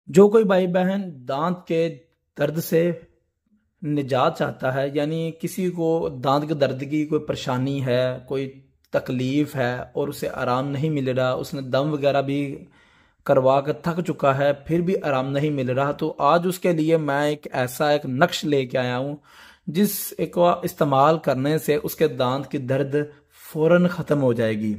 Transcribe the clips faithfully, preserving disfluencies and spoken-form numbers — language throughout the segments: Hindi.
जो कोई भाई बहन दांत के दर्द से निजात चाहता है, यानी किसी को दांत के दर्द की कोई परेशानी है, कोई तकलीफ है और उसे आराम नहीं मिल रहा, उसने दम वगैरह भी करवा कर थक चुका है फिर भी आराम नहीं मिल रहा, तो आज उसके लिए मैं एक ऐसा एक नक्श लेके आया हूँ जिस एक इस्तेमाल करने से उसके दांत की दर्द फौरन ख़त्म हो जाएगी।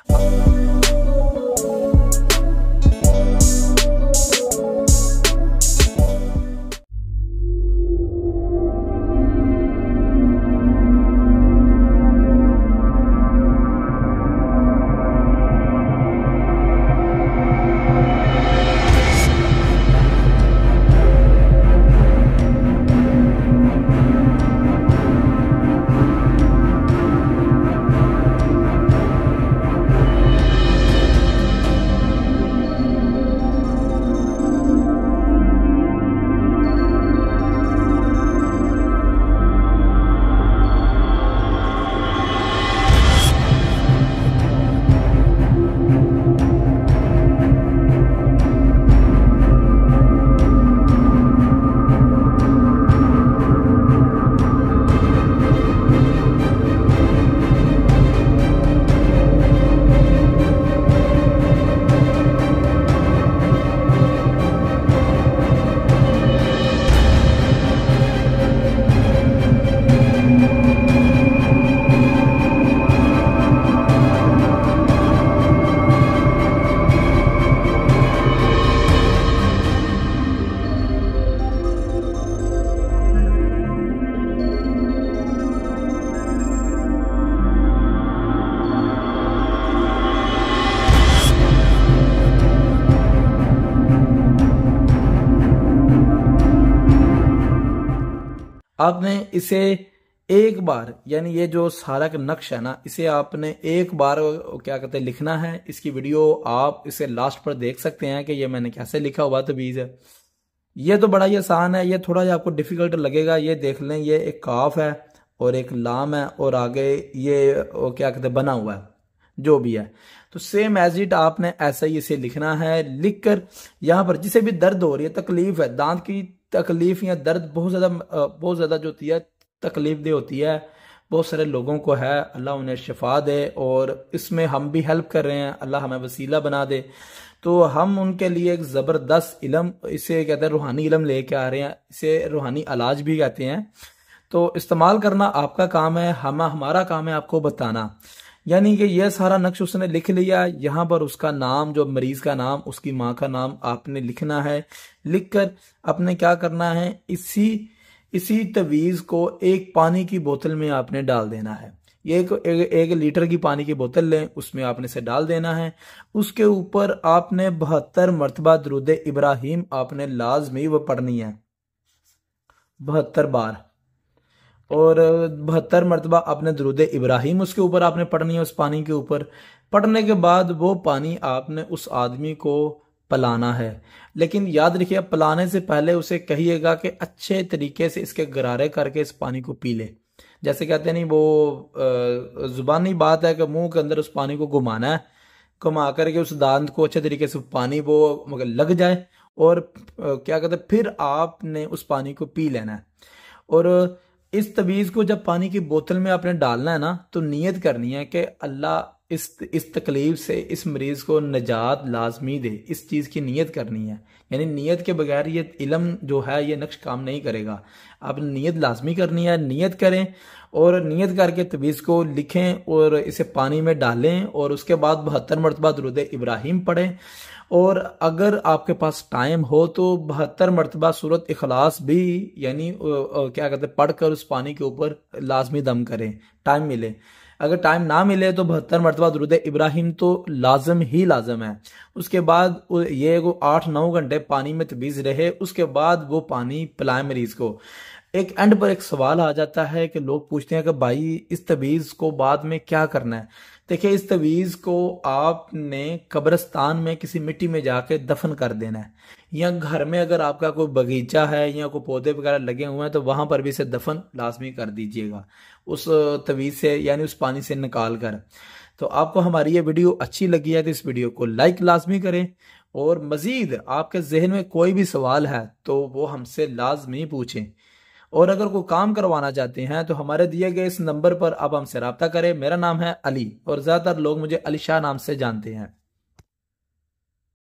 आपने इसे एक बार, यानी ये जो सारा का नक्श है ना, इसे आपने एक बार क्या कहते हैं लिखना है। इसकी वीडियो आप इसे लास्ट पर देख सकते हैं कि ये मैंने कैसे लिखा हुआ तवीज़ है। ये तो बड़ा ही आसान है, ये थोड़ा जा आपको डिफिकल्ट लगेगा। ये देख लें, ये एक काफ है और एक लाम है और आगे ये क्या कहते हैं बना हुआ है जो भी है। तो सेम एज इट आपने ऐसा ही इसे लिखना है। लिखकर यहाँ पर जिसे भी दर्द हो रही है, तकलीफ है, दांत की तकलीफ या दर्द बहुत ज़्यादा बहुत ज़्यादा जो होती है तकलीफ दे होती है, बहुत सारे लोगों को है, अल्लाह उन्हें शिफा दे और इसमें हम भी हेल्प कर रहे हैं, अल्लाह हमें वसीला बना दे। तो हम उनके लिए एक ज़बरदस्त इलम, इसे कहते हैं रूहानी इलम लेके आ रहे हैं, इसे रूहानी इलाज भी कहते हैं। तो इस्तेमाल करना आपका काम है, हम हमारा काम है आपको बताना। यानी कि यह सारा नक्श उसने लिख लिया, यहाँ पर उसका नाम, जो मरीज का नाम, उसकी माँ का नाम आपने लिखना है। लिखकर आपने क्या करना है, इसी इसी तवीज को एक पानी की बोतल में आपने डाल देना है। ये एक, एक, एक लीटर की पानी की बोतल लें, उसमें आपने से डाल देना है। उसके ऊपर आपने बहत्तर मरतबा दुरूद इब्राहिम आपने लाजमी वो पढ़नी है, बहत्तर बार, और बहत्तर मरतबा आपने दुरूद इब्राहिम उसके ऊपर आपने पढ़नी है, उस पानी के ऊपर। पढ़ने के बाद वो पानी आपने उस आदमी को पिलाना है। लेकिन याद रखिए, पिलाने से पहले उसे कहिएगा कि अच्छे तरीके से इसके गरारे करके इस पानी को पी ले। जैसे कहते हैं नहीं, वो जुबानी बात है कि मुंह के अंदर उस पानी को घुमाना है, घुमा करके उस दांत को अच्छे तरीके से पानी वो मगर लग जाए और क्या कहते हैं फिर आपने उस पानी को पी लेना है। और इस तवीज़ को जब पानी की बोतल में आपने डालना है ना, तो नियत करनी है कि अल्लाह इस इस तकलीफ से इस मरीज को निजात लाजमी दे, इस चीज़ की नियत करनी है। यानी नियत के बगैर ये इल्म जो है ये नक्श काम नहीं करेगा। आप नियत लाजमी करनी है, नियत करें और नियत करके तवीज़ को लिखें और इसे पानी में डालें और उसके बाद बहत्तर मरतबा दुरूद इब्राहिम पढ़ें। और अगर आपके पास टाइम हो तो बहत्तर मरतबा सूरत इखलास भी, यानी क्या कहते हैं, पढ़कर उस पानी के ऊपर लाजमी दम करें, टाइम मिले। अगर टाइम ना मिले तो बहत्तर मरतबा दुरूद इब्राहिम तो लाजम ही लाजम है। उसके बाद ये वो आठ नौ घंटे पानी में तवीज़ रहे, उसके बाद वो पानी पिलाए मरीज को। एक एंड पर एक सवाल आ जाता है कि लोग पूछते हैं कि भाई इस तवीज़ को बाद में क्या करना है। देखिए, इस तवीज़ को आपने कब्रिस्तान में किसी मिट्टी में जाके दफन कर देना है, या घर में अगर आपका कोई बगीचा है या कोई पौधे वगैरह लगे हुए हैं तो वहां पर भी इसे दफन लाजमी कर दीजिएगा उस तवीज़ से, यानी उस पानी से निकाल कर। तो आपको हमारी ये वीडियो अच्छी लगी है तो इस वीडियो को लाइक लाजमी करें और मजीद आपके जहन में कोई भी सवाल है तो वो हमसे लाजमी पूछें। और अगर कोई काम करवाना चाहते हैं तो हमारे दिए गए इस नंबर पर आप हमसे रब्ता करें। मेरा नाम है अली और ज़्यादातर लोग मुझे अली शाह नाम से जानते हैं।